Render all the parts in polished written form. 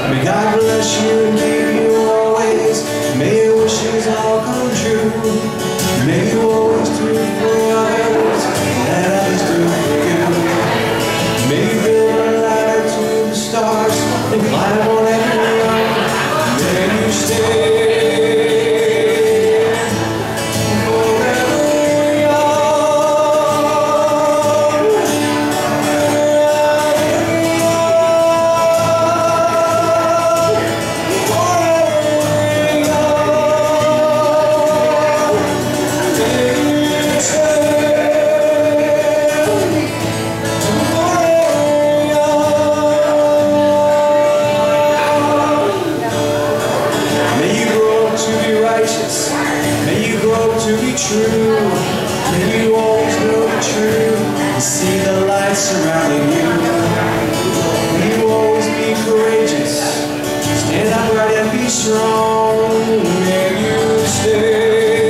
May God bless you and keep you always. May your wishes all come true. May you always do for others that others do for you. May you build a ladder to the stars and climb on every rung. May you stay. May you grow up to be true. May you always know the truth and see the light surrounding you. May you always be courageous. Stand upright and be strong. May you stay.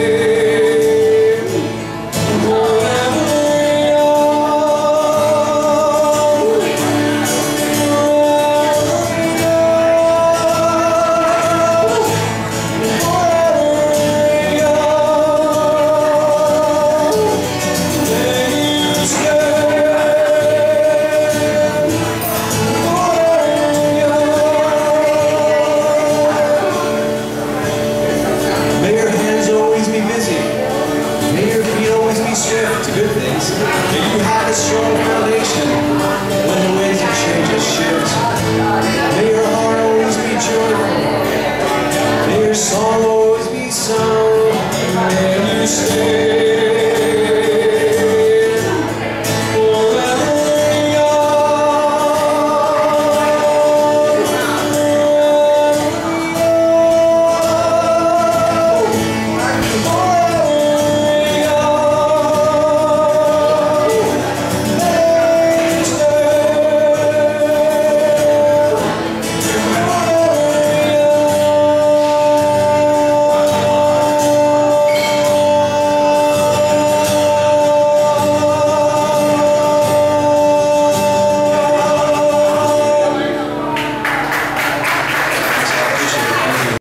To good things. May you have a strong foundation when the winds of change shift. May your heart always be joyful. May your song always be sung. May you stay.